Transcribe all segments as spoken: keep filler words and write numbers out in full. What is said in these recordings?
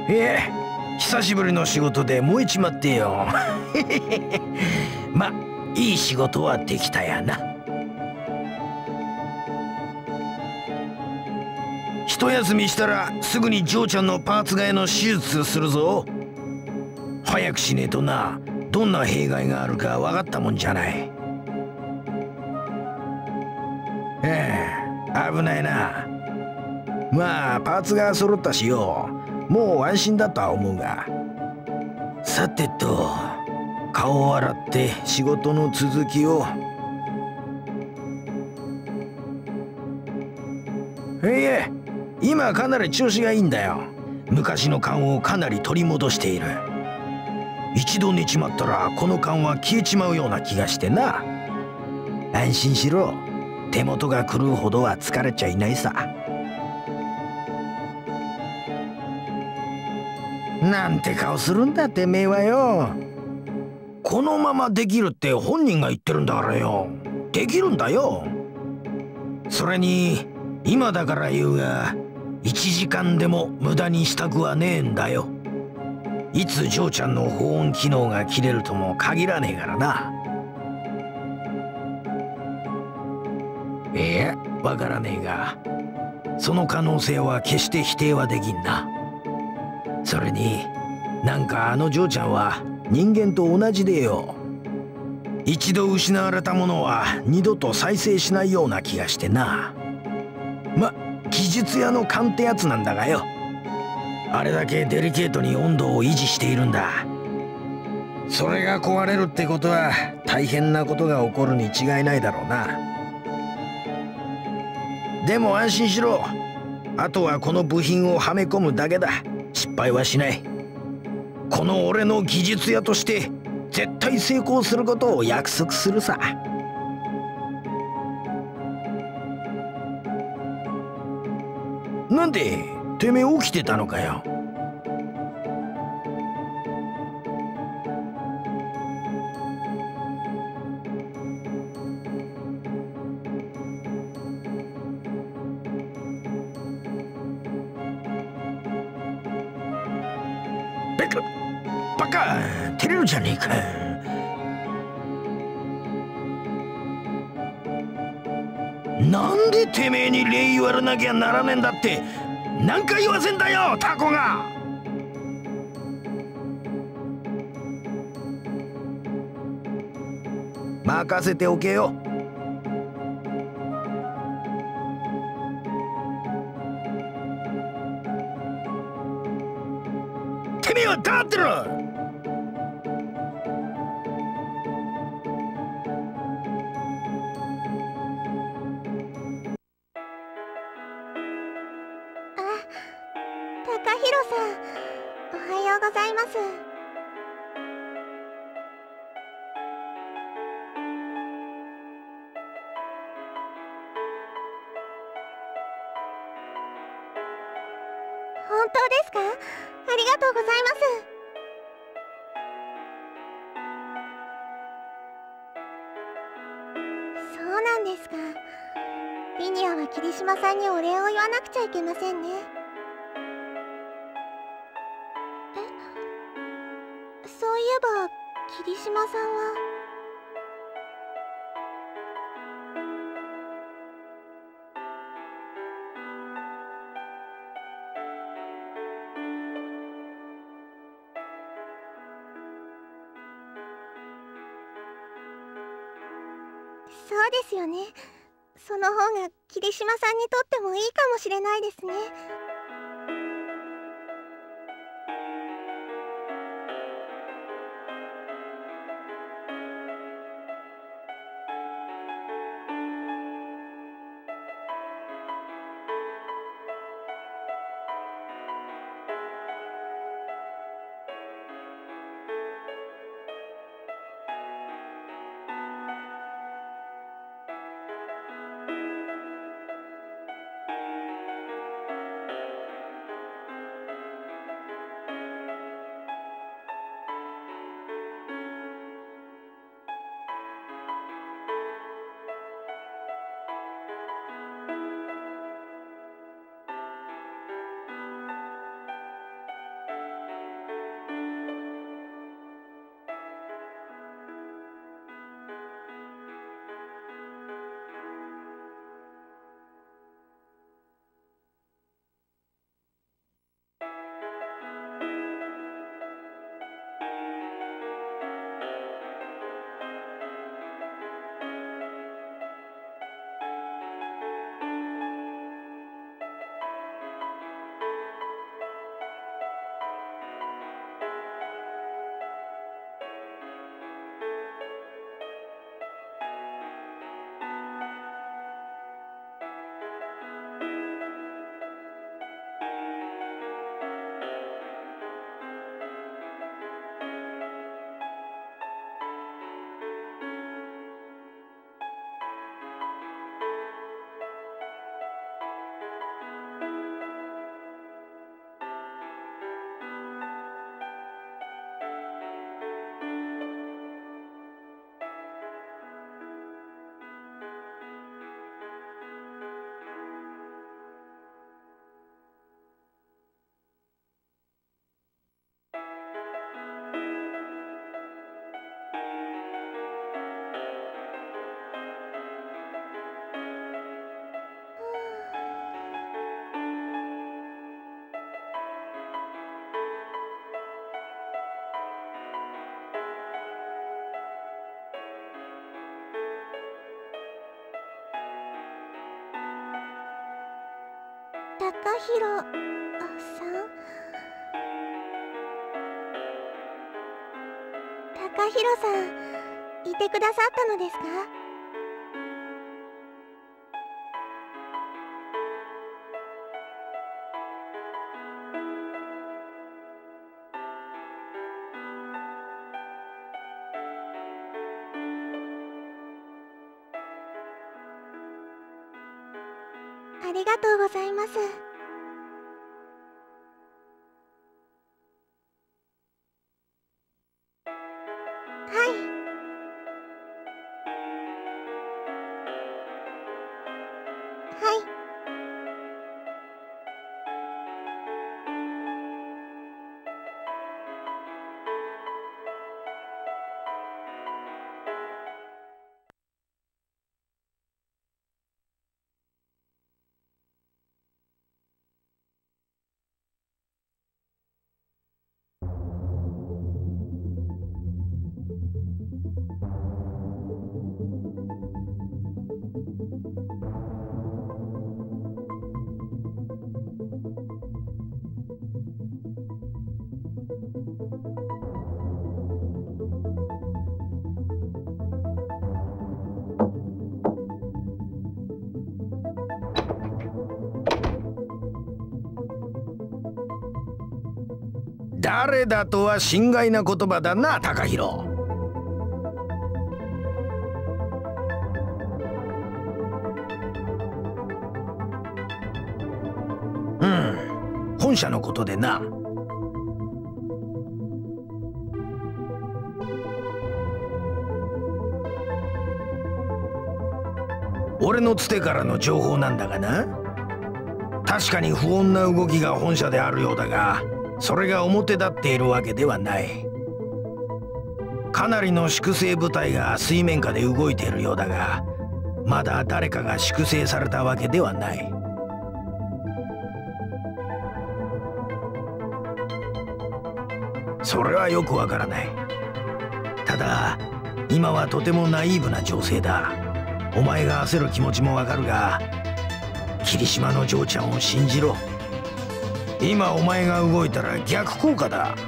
いえ、久しぶりの仕事で燃えちまってよ。ま、いい仕事はできたやな。一休みしたらすぐにジョーちゃんのパーツ替えの手術するぞ。早くしねえとな、どんな弊害があるか分かったもんじゃない。ええ、危ないな。まあパーツが揃ったしよ、もう安心だとは思うが。さてと、顔を洗って仕事の続きを。いえ、今かなり調子がいいんだよ。昔の勘をかなり取り戻している。一度寝ちまったらこの勘は消えちまうような気がしてな。安心しろ、手元が狂うほどは疲れちゃいないさ。なんて顔するんだてめえはよ。このままできるって本人が言ってるんだからよ。できるんだよ。それに今だから言うが、いちじかんでも無駄にしたくはねえんだよ。いつジョーちゃんの保温機能が切れるとも限らねえからな。いや、わからねえが、その可能性は決して否定はできんな。それになんかあのジョーちゃんは人間と同じでよ。一度失われたものは二度と再生しないような気がしてな。ま、技術屋の勘ってやつなんだがよ。あれだけデリケートに温度を維持しているんだ。それが壊れるってことは大変なことが起こるに違いないだろうな。でも安心しろ。あとはこの部品をはめ込むだけだ。失敗はしない。この俺の技術屋として絶対成功することを約束するさ。なんでてめえ起きてたのかよ。べかバカ、照れるじゃねえか。なんでてめえに礼言われなきゃならねえんだって何回言わせんだよ、タコが。任せておけよ。てめえは黙ってろ。 高弘さん、おはようございます。本当ですか？ありがとうございます。そうなんですか。リニアは霧島さんにお礼を言わなくちゃいけませんね。そういえば霧島さんは。そうですよね。その方が霧島さんにとってもいいかもしれないですね。 弘さん。高弘さん、いてくださったのですか？ありがとうございます。はい。はい。 誰だとは心外な言葉だな、高弘。うん、本社のことでな。俺のつてからの情報なんだがな。確かに不穏な動きが本社であるようだが、それが表立っているわけではない。かなりの粛清部隊が水面下で動いているようだが、まだ誰かが粛清されたわけではない。それはよくわからない。ただ今はとてもナイーブな情勢だ。お前が焦る気持ちもわかるが、霧島の嬢ちゃんを信じろ。今お前が動いたら逆効果だ。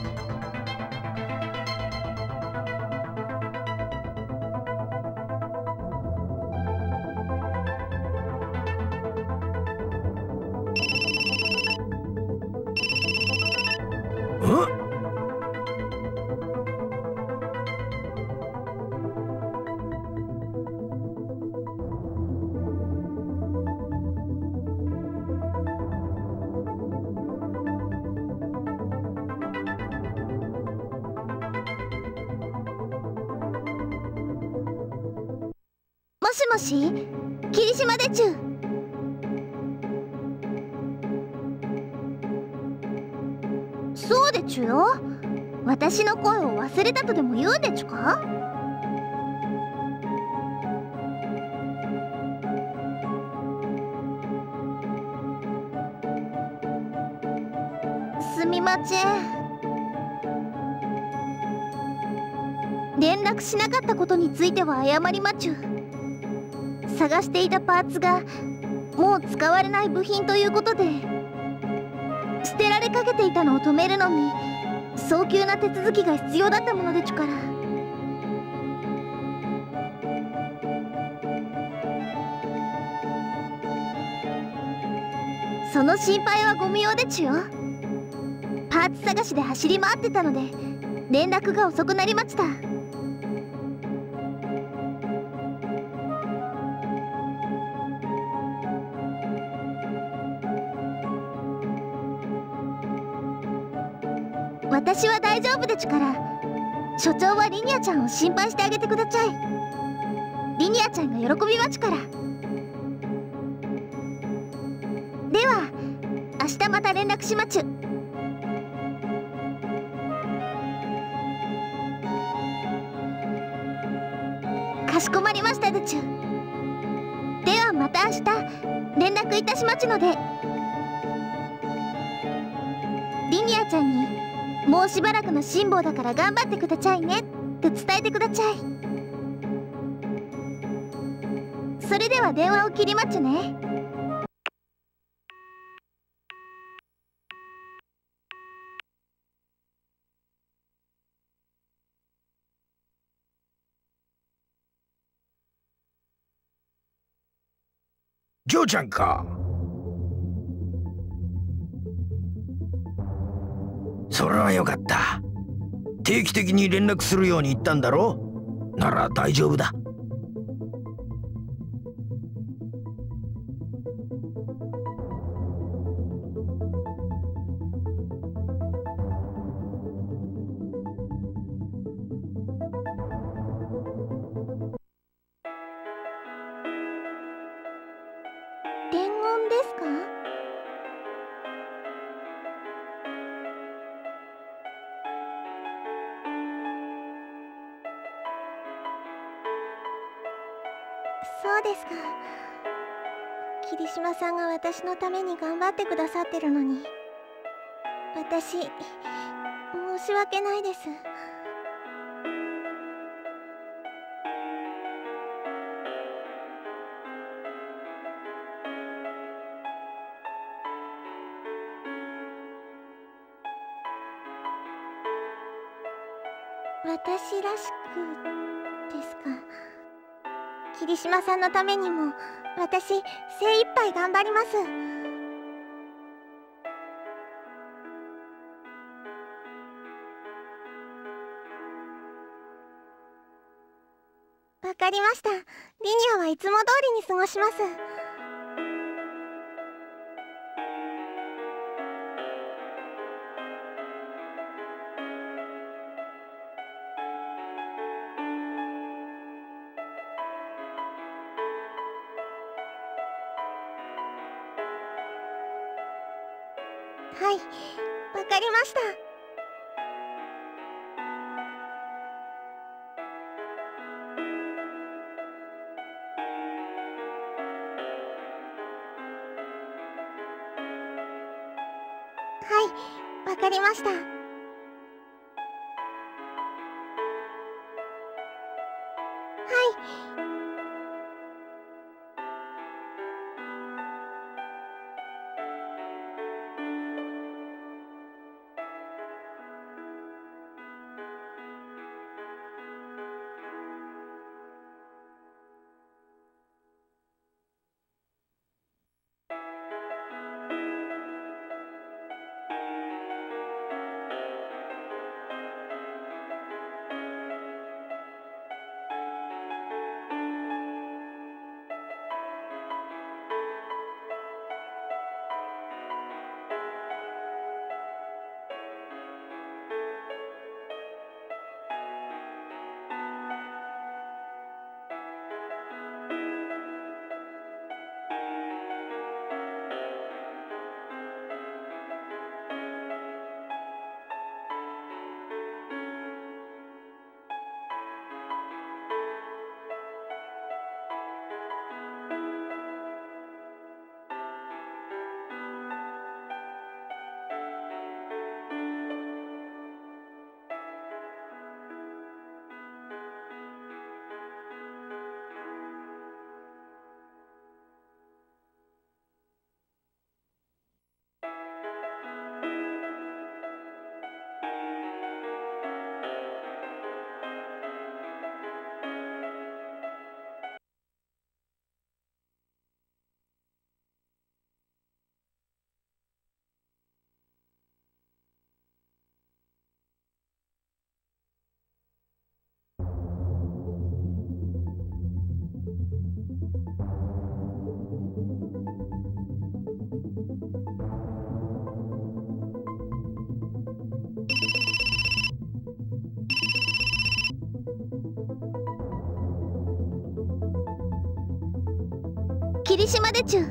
ん？ もしもし、霧島でちゅ。そうでちゅよ。私の声を忘れたとでも言うでちゅか？すみません。連絡しなかったことについては謝りまちゅ。探していたパーツがもう使われない部品ということで、捨てられかけていたのを止めるのに早急な手続きが必要だったものでちゅから。その心配はご無用でちゅよ。パーツ探しで走り回ってたので連絡が遅くなりました。私は大丈夫でちゅから、所長はリニアちゃんを心配してあげてください。リニアちゃんが喜びまちゅから。では明日また連絡しまちゅ。かしこまりましたでちゅ。ではまた明日連絡いたしまちゅので。リニアちゃんにもうしばらくの辛抱だから頑張ってくださいねって伝えてください。それでは電話を切りまちゅね。 ジョーちゃんか。それはよかった。定期的に連絡するように言ったんだろ。なら大丈夫だ。 伝言ですか？そうですか。霧島さんが私のために頑張ってくださってるのに、私申し訳ないです。私らしくですか。霧島さんのためにも私精一杯頑張ります。わかりました。リニアはいつも通りに過ごします。はい、わかりました。はい、わかりました。はい。霧島でちゅ。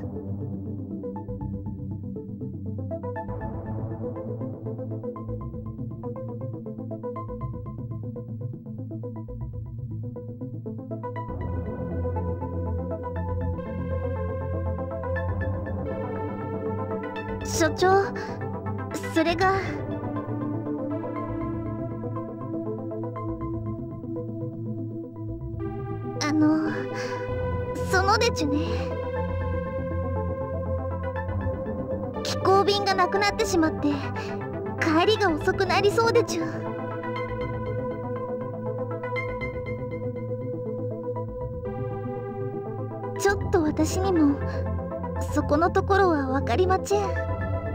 所長、それが。あのそのでちゅね、飛行便がなくなってしまって帰りが遅くなりそうでちゅ。ちょっと私にもそこのところは分かりまちぇん。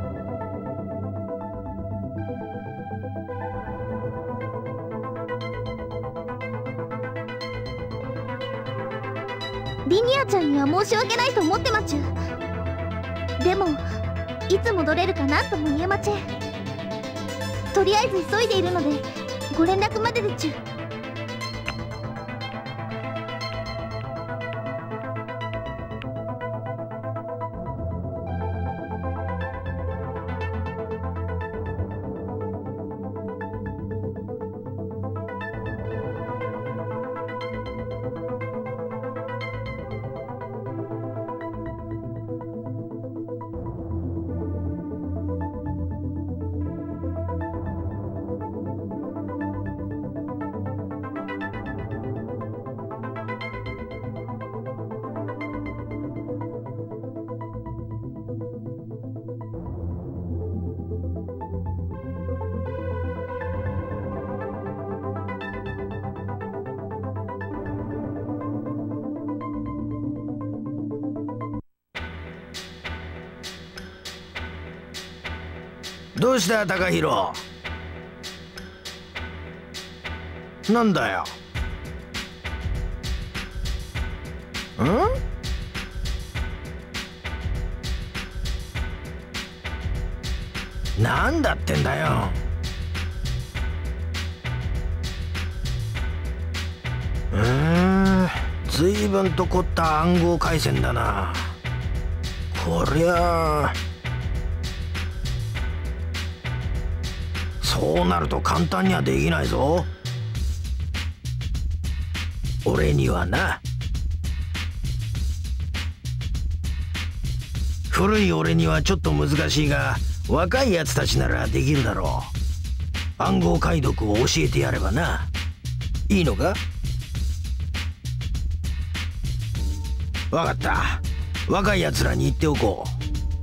リニアちゃんには申し訳ないと思ってまちゅ。でもいつ戻れるかなんとも言えまちぇん。とりあえず急いでいるのでご連絡まででちゅ。 どうした高弘。なんだよ。んなんだってんだよ。うーん、ずいぶんと凝った暗号回線だな。こりゃあそうなると簡単にはできないぞ。俺にはな。古い俺にはちょっと難しいが、若いやつたちならできるだろう。暗号解読を教えてやればな。いいのか？わかった。若いやつらに言っておこう。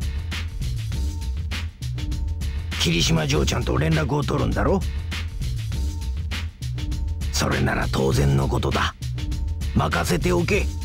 霧島嬢ちゃんと連絡を取るんだろ。それなら当然のことだ。任せておけ。